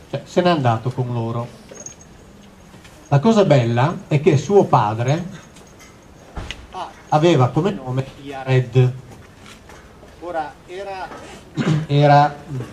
cioè se n'è andato con loro. La cosa bella è che suo padre aveva come nome Yared. Ora era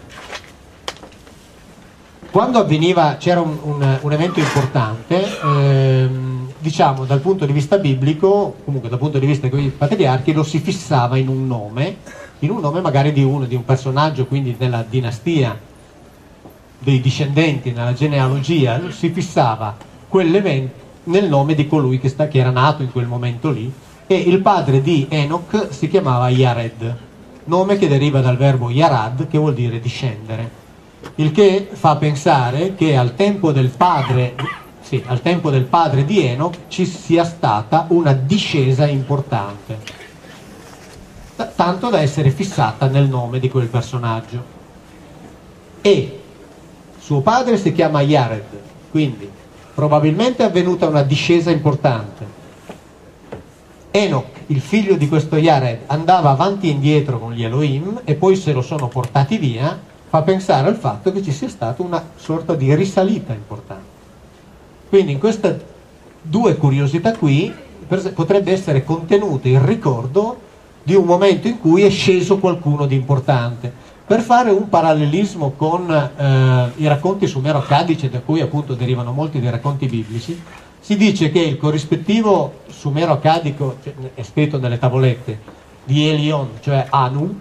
quando avveniva, c'era un evento importante, diciamo dal punto di vista biblico, comunque dal punto di vista dei patriarchi, lo si fissava in un nome magari di un personaggio, quindi nella dinastia dei discendenti, nella genealogia, si fissava quell'evento nel nome di colui che era nato in quel momento lì, e il padre di Enoch si chiamava Yared, nome che deriva dal verbo yarad, che vuol dire discendere, il che fa pensare che al tempo del padre di Enoch ci sia stata una discesa importante, tanto da essere fissata nel nome di quel personaggio. E suo padre si chiama Yared, quindi probabilmente è avvenuta una discesa importante. Enoch, il figlio di questo Yared, andava avanti e indietro con gli Elohim e poi se lo sono portati via, fa pensare al fatto che ci sia stata una sorta di risalita importante. Quindi in queste due curiosità qui potrebbe essere contenuto il ricordo di un momento in cui è sceso qualcuno di importante. Per fare un parallelismo con i racconti sumero-accadici, da cui appunto derivano molti dei racconti biblici, si dice che il corrispettivo sumero-accadico, cioè, è scritto nelle tavolette, di Elion, cioè Anu,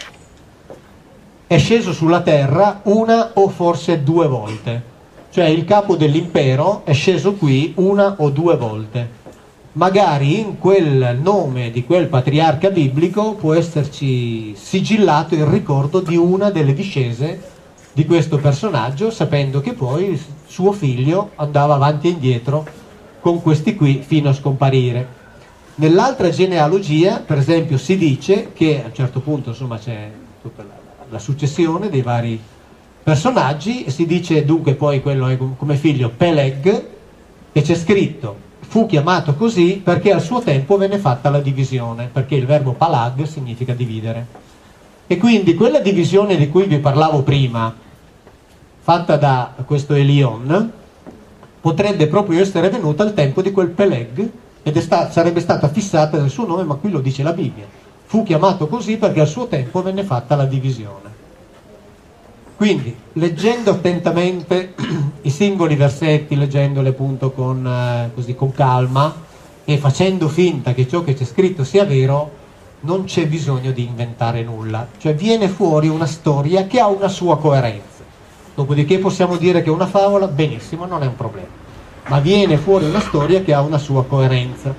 è sceso sulla terra una o forse due volte. Cioè il capo dell'impero è sceso qui una o due volte. Magari in quel nome di quel patriarca biblico può esserci sigillato il ricordo di una delle discese di questo personaggio, sapendo che poi suo figlio andava avanti e indietro con questi qui fino a scomparire. Nell'altra genealogia, per esempio, si dice che a un certo punto, insomma, c'è tutta la successione dei vari personaggi, si dice dunque poi quello è come figlio Peleg, e c'è scritto fu chiamato così perché al suo tempo venne fatta la divisione, perché il verbo palag significa dividere. E quindi quella divisione di cui vi parlavo prima, fatta da questo Elion, potrebbe proprio essere venuta al tempo di quel Peleg, ed sarebbe stata fissata nel suo nome, ma qui lo dice la Bibbia. Fu chiamato così perché al suo tempo venne fatta la divisione. Quindi, leggendo attentamente i singoli versetti, leggendoli appunto con calma e facendo finta che ciò che c'è scritto sia vero, non c'è bisogno di inventare nulla. Cioè viene fuori una storia che ha una sua coerenza. Dopodiché possiamo dire che è una favola, benissimo, non è un problema. Ma viene fuori una storia che ha una sua coerenza.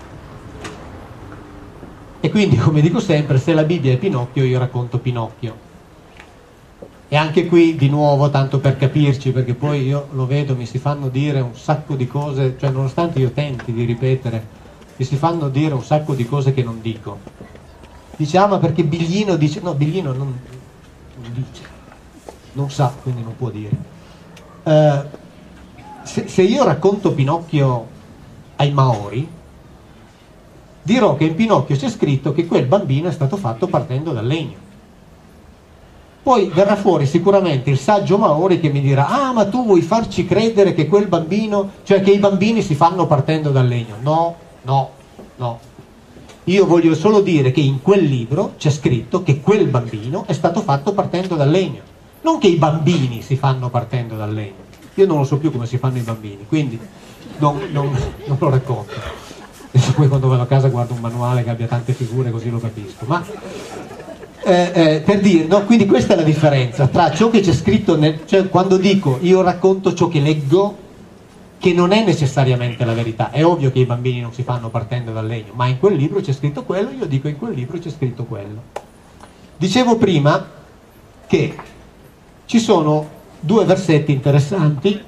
E quindi, come dico sempre, se la Bibbia è Pinocchio, io racconto Pinocchio. E anche qui di nuovo, tanto per capirci, perché poi io lo vedo, mi si fanno dire un sacco di cose, cioè nonostante io tenti di ripetere, mi si fanno dire un sacco di cose che non dico. Diciamo perché Biglino dice, no, Biglino non dice, non sa, quindi non può dire. Se io racconto Pinocchio ai Maori, dirò che in Pinocchio c'è scritto che quel bambino è stato fatto partendo dal legno. Poi verrà fuori sicuramente il saggio Maori che mi dirà: ah, ma tu vuoi farci credere che quel bambino, cioè che i bambini si fanno partendo dal legno. No, no, no. Io voglio solo dire che in quel libro c'è scritto che quel bambino è stato fatto partendo dal legno, non che i bambini si fanno partendo dal legno. Io non lo so più come si fanno i bambini, quindi non lo racconto. Adesso poi quando vado a casa guardo un manuale che abbia tante figure, così lo capisco. Ma per dire, no? Quindi questa è la differenza tra ciò che c'è scritto cioè quando dico io racconto ciò che leggo, che non è necessariamente la verità. È ovvio che i bambini non si fanno partendo dal legno, ma in quel libro c'è scritto quello, io dico in quel libro c'è scritto quello. Dicevo prima che ci sono due versetti interessanti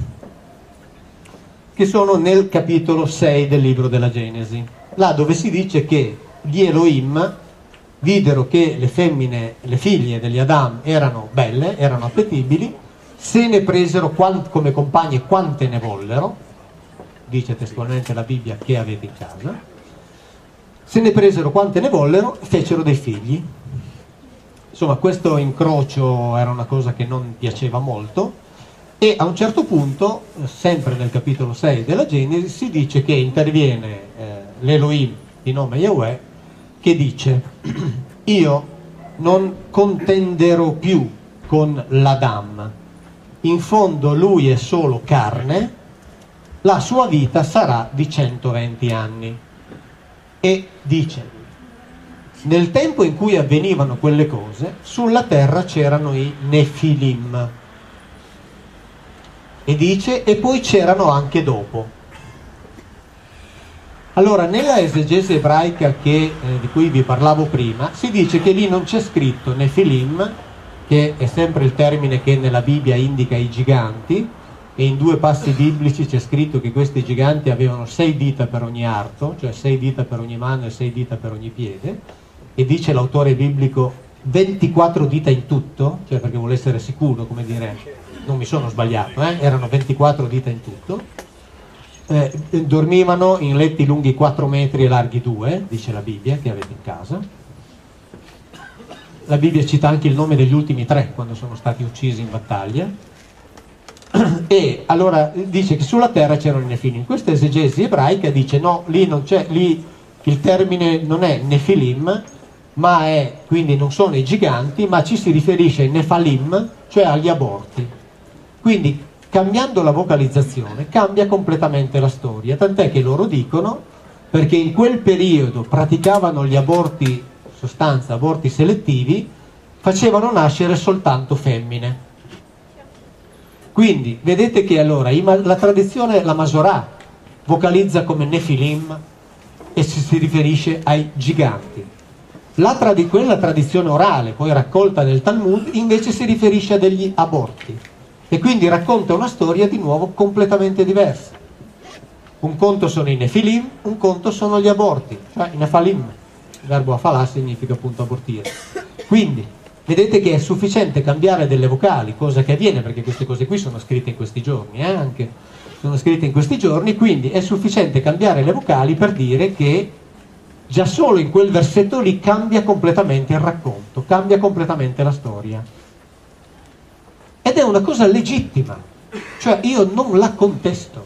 che sono nel capitolo 6 del libro della Genesi, là dove si dice che gli Elohim videro che le femmine, le figlie degli Adam erano belle, erano appetibili, se ne presero come compagne quante ne vollero, dice testualmente la Bibbia che avete in casa, se ne presero quante ne vollero, fecero dei figli. Insomma, questo incrocio era una cosa che non piaceva molto, E a un certo punto, sempre nel capitolo 6 della Genesi, si dice che interviene l'Elohim di nome Yahweh, che dice: io non contenderò più con l'Adam, in fondo lui è solo carne, la sua vita sarà di 120 anni. E dice: nel tempo in cui avvenivano quelle cose, sulla terra c'erano i Nefilim. E dice: e poi c'erano anche dopo. Allora, nella esegesi ebraica di cui vi parlavo prima, si dice che lì non c'è scritto Nefilim, che è sempre il termine che nella Bibbia indica i giganti, e in 2 passi biblici c'è scritto che questi giganti avevano 6 dita per ogni arto, cioè 6 dita per ogni mano e 6 dita per ogni piede, e dice l'autore biblico 24 dita in tutto, cioè perché vuole essere sicuro, come dire, non mi sono sbagliato, erano 24 dita in tutto. Dormivano in letti lunghi 4 metri e larghi 2, dice la Bibbia, che avete in casa. La Bibbia cita anche il nome degli ultimi 3 quando sono stati uccisi in battaglia. E allora dice che sulla terra c'erano i Nefilim. Questa esegesi ebraica dice no, lì non c'è, lì il termine non è Nefilim, ma è, quindi non sono i giganti, ma ci si riferisce ai Nefalim, cioè agli aborti. Quindi, cambiando la vocalizzazione, cambia completamente la storia, tant'è che loro dicono, perché in quel periodo praticavano gli aborti, in sostanza aborti selettivi, facevano nascere soltanto femmine. Quindi vedete che allora la tradizione, la Masorà, vocalizza come Nefilim e si riferisce ai giganti. Quella tradizione orale, poi raccolta nel Talmud, invece si riferisce a degli aborti. E quindi racconta una storia di nuovo completamente diversa. Un conto sono i Nefilim, un conto sono gli aborti, cioè i Nefalim. Il verbo afalà significa appunto abortire. Quindi vedete che è sufficiente cambiare delle vocali, cosa che avviene perché queste cose qui sono scritte in questi giorni, anche sono scritte in questi giorni, quindi è sufficiente cambiare le vocali per dire che già solo in quel versetto lì cambia completamente il racconto, cambia completamente la storia. Ed è una cosa legittima, cioè io non la contesto.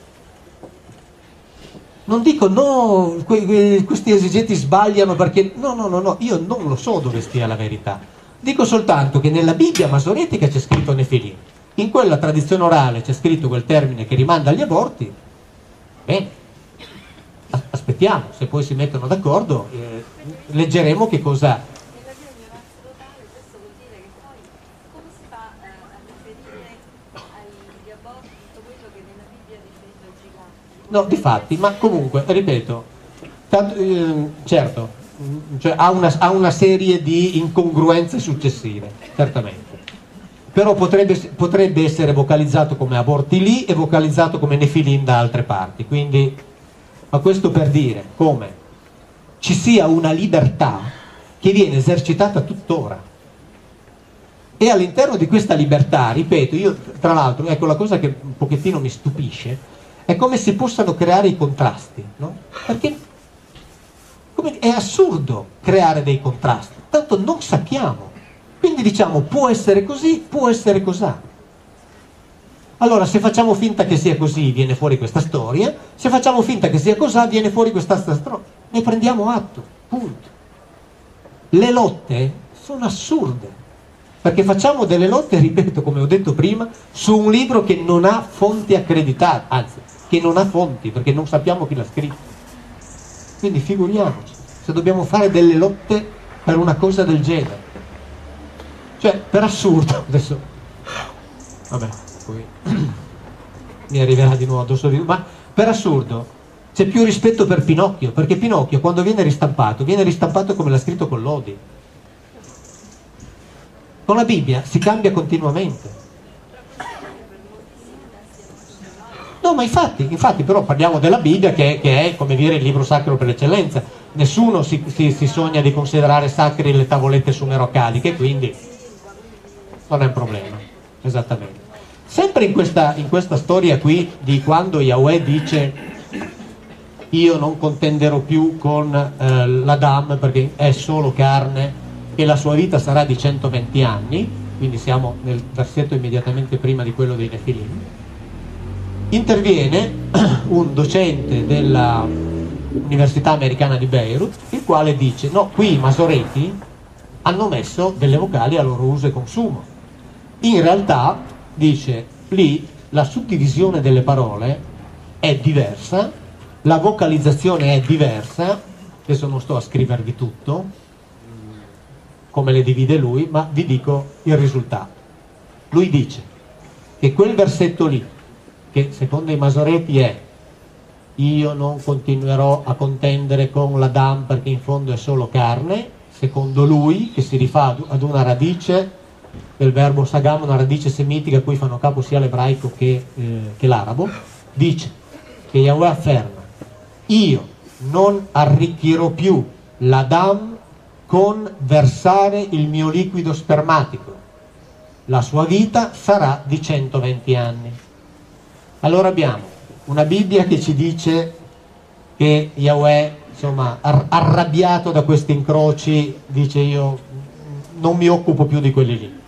Non dico no, questi esegeti sbagliano perché no, io non lo so dove stia la verità. Dico soltanto che nella Bibbia masoretica c'è scritto Nefilim, in quella tradizione orale c'è scritto quel termine che rimanda agli aborti. Bene, aspettiamo, se poi si mettono d'accordo, leggeremo che cosa. Nella Bibbia ignoranza totale, questo vuol dire che poi come si fa a riferire agli aborti tutto quello che nella Bibbia è riferito ai giganti? No, difatti, ma comunque, ripeto, certo, cioè ha una serie di incongruenze successive, certamente. Però potrebbe essere vocalizzato come aborti lì e vocalizzato come Nefilim da altre parti. Quindi, ma questo per dire come ci sia una libertà che viene esercitata tuttora. E all'interno di questa libertà, ripeto, io tra l'altro, ecco la cosa che un pochettino mi stupisce, è come si possano creare i contrasti, no? Perché è assurdo creare dei contrasti, tanto non sappiamo. Quindi diciamo può essere così, può essere cosà. Allora se facciamo finta che sia così viene fuori questa storia, se facciamo finta che sia così viene fuori questa storia. Ne prendiamo atto, punto. Le lotte sono assurde, perché facciamo delle lotte, ripeto, come ho detto prima, su un libro che non ha fonti accreditate, anzi, che non ha fonti, perché non sappiamo chi l'ha scritto. Quindi figuriamoci se dobbiamo fare delle lotte per una cosa del genere. Cioè, per assurdo, adesso, vabbè, poi mi arriverà di nuovo addosso ma per assurdo c'è più rispetto per Pinocchio, perché Pinocchio quando viene ristampato come l'ha scritto Collodi. Con la Bibbia si cambia continuamente. No, ma infatti però parliamo della Bibbia che è, come dire, il libro sacro per eccellenza. Nessuno si sogna di considerare sacri le tavolette sumerocaliche, quindi non è un problema, esattamente. Sempre in questa storia qui di quando Yahweh dice io non contenderò più con l'Adam perché è solo carne e la sua vita sarà di 120 anni, quindi siamo nel versetto immediatamente prima di quello dei Nefilim, interviene un docente della Università Americana di Beirut, il quale dice: no, qui i masoreti hanno messo delle vocali a loro uso e consumo. In realtà, dice, lì la suddivisione delle parole è diversa, la vocalizzazione è diversa. Adesso non sto a scrivervi tutto come le divide lui, ma vi dico il risultato. Lui dice che quel versetto lì, che secondo i masoreti è: io non continuerò a contendere con l'Adam perché in fondo è solo carne, secondo lui, che si rifà ad una radice del verbo sagam, una radice semitica a cui fanno capo sia l'ebraico che l'arabo, dice che Yahweh afferma: io non arricchirò più l'Adam con versare il mio liquido spermatico, la sua vita sarà di 120 anni. Allora abbiamo una Bibbia che ci dice che Yahweh, insomma, arrabbiato da questi incroci, dice: io non mi occupo più di quelli lì.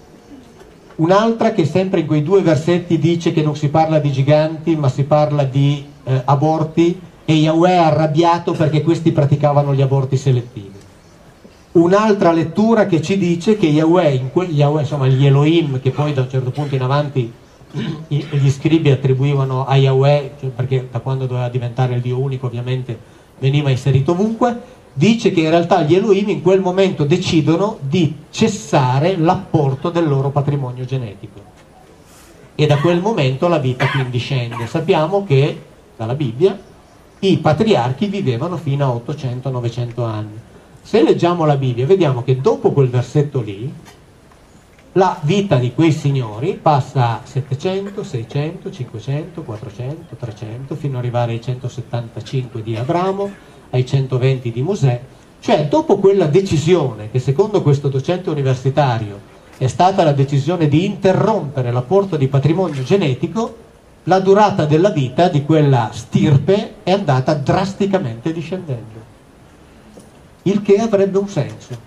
Un'altra che sempre in quei due versetti dice che non si parla di giganti ma si parla di aborti, e Yahweh è arrabbiato perché questi praticavano gli aborti selettivi. Un'altra lettura che ci dice che Yahweh, insomma gli Elohim, che poi da un certo punto in avanti gli scribi attribuivano a Yahweh, cioè perché da quando doveva diventare il Dio unico ovviamente veniva inserito ovunque, dice che in realtà gli Elohim in quel momento decidono di cessare l'apporto del loro patrimonio genetico, e da quel momento la vita quindi scende. Sappiamo che dalla Bibbia i patriarchi vivevano fino a 800-900 anni. Se leggiamo la Bibbia vediamo che dopo quel versetto lì la vita di quei signori passa a 700, 600, 500, 400, 300 fino ad arrivare ai 175 di Abramo, ai 120 di Mosè. Cioè dopo quella decisione, che secondo questo docente universitario è stata la decisione di interrompere l'apporto di patrimonio genetico, la durata della vita di quella stirpe è andata drasticamente discendendo, il che avrebbe un senso.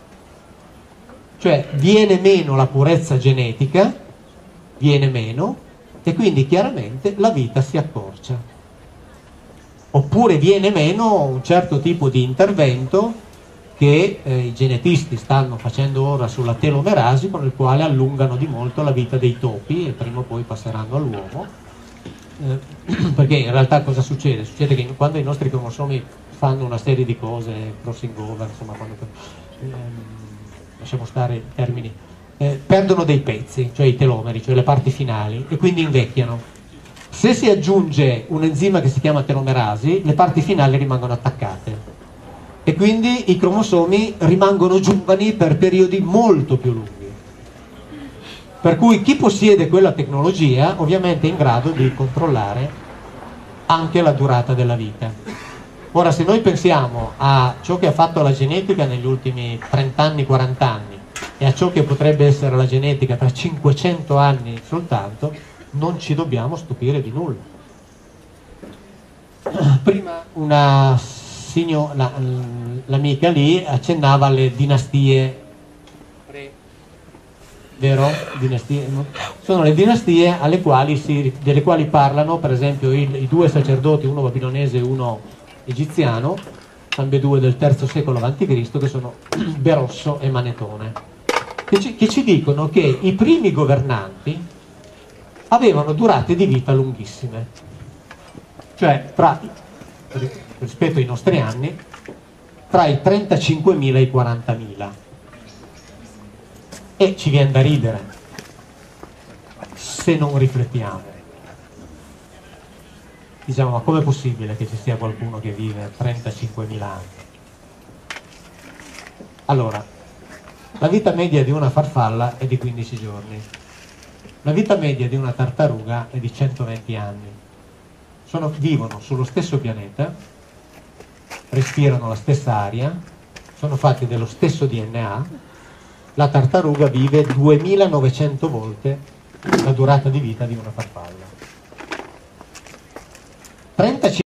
Cioè viene meno la purezza genetica, viene meno, e quindi chiaramente la vita si accorcia. Oppure viene meno un certo tipo di intervento che i genetisti stanno facendo ora sulla telomerasi, con il quale allungano di molto la vita dei topi e prima o poi passeranno all'uomo. Perché in realtà cosa succede? Succede che quando i nostri cromosomi fanno una serie di cose, crossing over, insomma, quando lasciamo stare i termini, perdono dei pezzi, cioè i telomeri, cioè le parti finali, e quindi invecchiano. Se si aggiunge un enzima che si chiama telomerasi, le parti finali rimangono attaccate e quindi i cromosomi rimangono giovani per periodi molto più lunghi. Per cui chi possiede quella tecnologia ovviamente è in grado di controllare anche la durata della vita. Ora, se noi pensiamo a ciò che ha fatto la genetica negli ultimi 30 anni, 40 anni e a ciò che potrebbe essere la genetica tra 500 anni soltanto, non ci dobbiamo stupire di nulla. Prima l'amica lì accennava alle dinastie, vero? Sono le dinastie delle quali parlano, per esempio, i due sacerdoti, uno babilonese e uno egiziano, ambedue del III secolo a.C., che sono Berosso e Manetone, che ci dicono che i primi governanti avevano durate di vita lunghissime, cioè rispetto ai nostri anni, tra i 35.000 e i 40.000. E ci viene da ridere se non riflettiamo. Diciamo, ma com'è possibile che ci sia qualcuno che vive 35.000 anni? Allora, la vita media di una farfalla è di 15 giorni. La vita media di una tartaruga è di 120 anni. Vivono sullo stesso pianeta, respirano la stessa aria, sono fatti dello stesso DNA. La tartaruga vive 2900 volte la durata di vita di una farfalla. 35